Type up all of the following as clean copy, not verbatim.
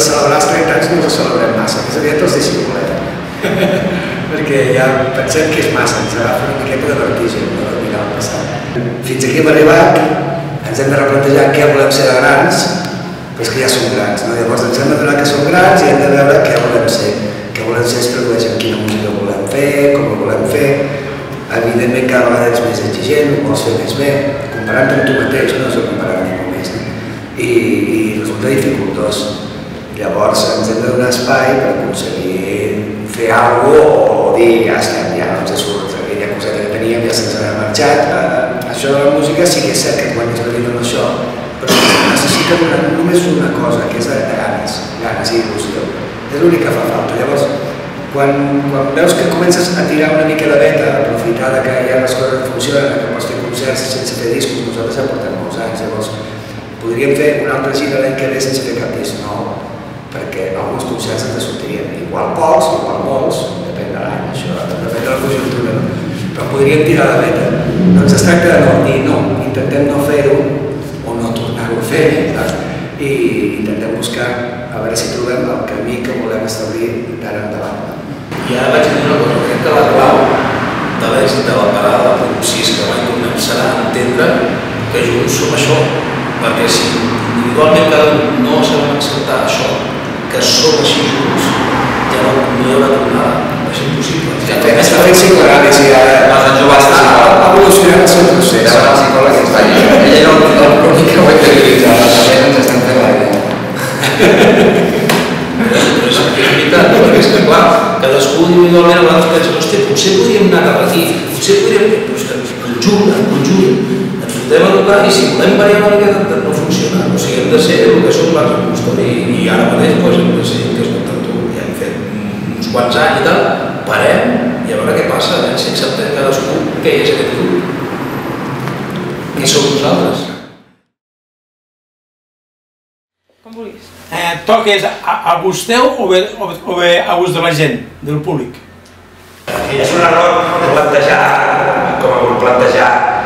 celebrar els 30 anys no els celebrem massa, més aviat els deixem voler. Perquè ja pensem que és massa, ens agafa una miqueta de vertigen, no de mirar el passat. Fins aquí hem arribat, ens hem de replantejar què volem ser de grans, però és que ja som grans, no? Llavors ens hem d'adonar que som grans i hem de veure què volem ser. Què volem ser es tradueix en quina música volem fer, com ho volem fer. Evidentment cada vegada ets més exigent, ho vols fer més bé, comparant amb tu mateix, no és el comparar ningú més, i resulta dificultós. Llavors ens hem de donar espai per aconseguir fer alguna cosa o dir ja estem, ja no ens surt aquella coseta que teníem, ja se'ns ha marxat. Això de la música sí que és cert que quan és la vida amb això, però necessita només una cosa, que és de ganes i il·lusió. És l'únic que fa falta. Llavors, quan veus que comences a tirar una mica de veta, a aprofitar que ja les coses funcionen, que pots fer concerts sense fer discos, nosaltres ja portem molts anys, llavors podríem fer una altra gira l'any que ve sense fer cap disc nou, perquè alguns concerts ens sortirien, igual pocs, igual molts, depèn de l'any, això, depèn de la conjuntura, però podríem tirar de veta. Doncs es tracta de no dir no, intentem no fer-ho o no tornar-ho a fer, i intentem buscar a veure si trobem el camí que volem establir d'ara endavant. I ara vaig dir una cosa, crec que la clau de l'èxit de la parada de Punt 6 que mai tornem serà entendre que junts som això, perquè si individualment cada un no sabem acceptar això, que som així junts, ja no hi haurà tornada, és impossible. Està fent psicoanàlisi ara. Està evolucionant el seu procés. Ara el psicòleg ens va dir, ell era l'únic que ho interioritzava, també ens estan fent la idea. Però és veritat, perquè és que clar, cadascú individualment a vegades pensa, hòstia, potser podríem anar cap aquí, potser podríem... En conjunt, ens fotem a tocar i si volem variar una miqueta no funciona. O sigui, hem de ser el que som l'art de costori i ara mateix hem de ser que és com tu, ja hem fet uns quants anys i tal, parem i a veure què passa, si acceptem cadascú què és aquest grup. Qui som nosaltres? Com vulguis. Toques a gust teu o bé a gust de la gent, del públic? És un error plantejar, com plantejar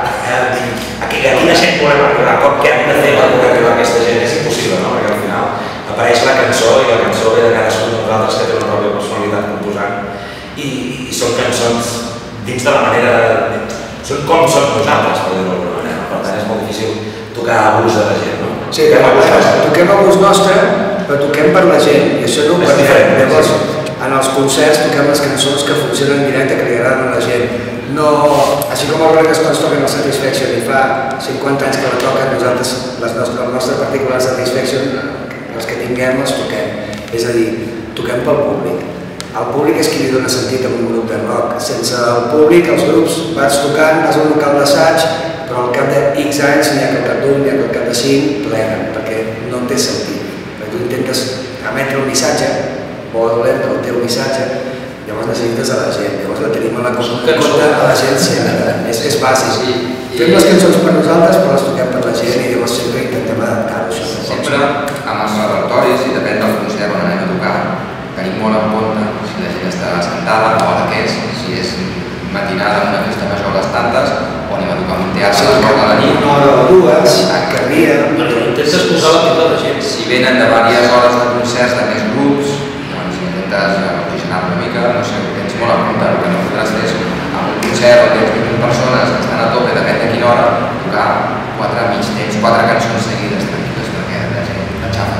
a quina gent volem arribar, què hem de fer per poder arribar a aquesta gent, és impossible, no? Perquè al final apareix la cançó i la cançó ve de cadascun de nosaltres que té una pròpia personalitat composant i són cançons dins de la manera, són com som nosaltres, per dir-ho d'alguna manera, per tant és molt difícil tocar a gust de la gent, no? Sí, toquem a gust nostre, però toquem per la gent, i això no ho perdem. Llavors, en els concerts toquem les cançons que funcionen en directe, que li agraden a la gent. No, així com els Rolling Stones toquen el Satisfaction i fa 50 anys que la toquen, nosaltres, el nostre particular Satisfaction, els que tinguem els toquem. És a dir, toquem pel públic. El públic és qui li dona sentit a un grup de rock. Sense el públic, els grups, vas tocant, vas a un local d'assaig, però al cap de X anys, n'hi ha que al cap d'un, n'hi ha que al cap de 5, pleguen, perquè no en té sentit. Perquè tu intentes emetre un missatge, bo o dolent, però el teu missatge, llavors necessites a la gent, llavors la tenim a la compte a la gent sempre, és bàsic. Fem les cançons per nosaltres, però les toquem per la gent i llavors sempre intentem adaptar-ho. Sempre amb els repertoris, i depèn del concert on anem a tocar, tenim molt en compte si la gent està sentada, a l'hora que és, si és matinada en una festa major a les tantes, o anem a tocar en un teatre a les 9 de la nit. Una hora o dues, que dia... Intentes posar la pila de gent. Si venen de diverses hores de concerts de més grups, doncs intentes oxigenar una mica, no sé, tens molt en compte, el que no podràs fer és amb un concert on tens 20 persones que estan a tope, depèn de quina hora, tocar 4 mig temps, 4 cançons seguides tranquil·les perquè la gent no xafa.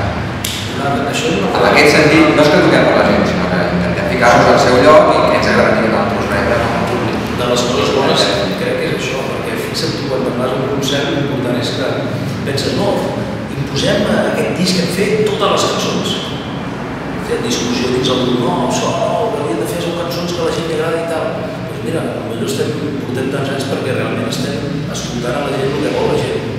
En aquest sentit, no és que toquem per la gent, sinó que intentem ficar-nos al seu lloc i que ens agradi que nosaltres rebre com a públic. De les coses bones crec que és això, perquè fixa't tu quan vas a un concert, l'important és que penses, no, imposem aquest disc que hem fet totes les cançons. Fet discussió dins el grup, no, això no, el que hauríem de fer són cançons que a la gent li agrada i tal. Doncs mira, potser portem tants anys perquè realment estem escoltant a la gent el que vol la gent.